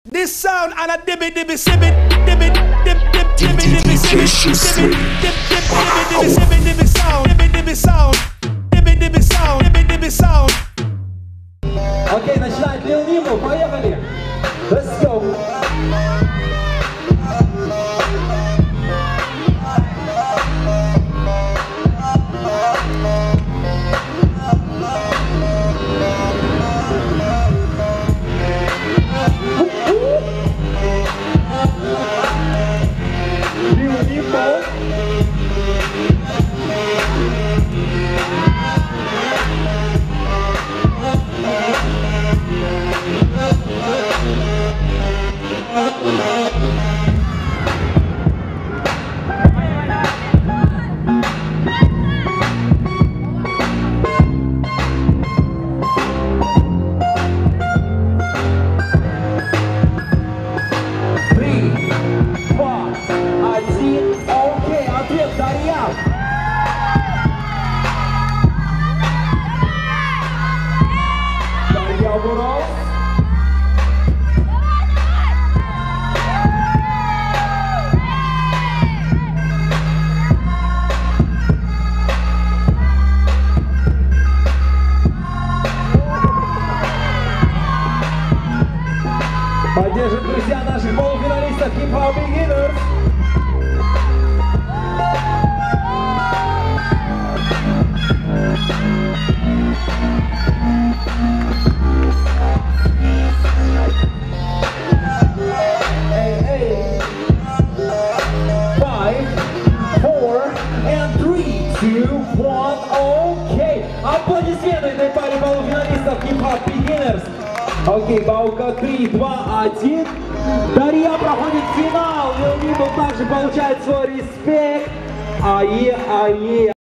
This sound and a dibby dibby sibbit dibby dip dip dibby dibby sibbit dibby dip dip dibby dibby sibbit dibby sound dibby dibby sound dibby dibby sound dibby dibby sound. Окей, начинает Lil Nimble, поехали! Let's go! Lil Nimble. Окей, ответ Dariya. Dariya Voraus. Поддержим, друзья, наших полуфиналистов Hip-Hop Beginners. Hey, 5, 4, and 3, 2, 1, окей. Аплодисменты для паре полуфиналистов Hip-Hop Beginners. Окей, Bauka, 3, 2, 1. Dariya проходит финал. Nimble также получает свой респект. Ае.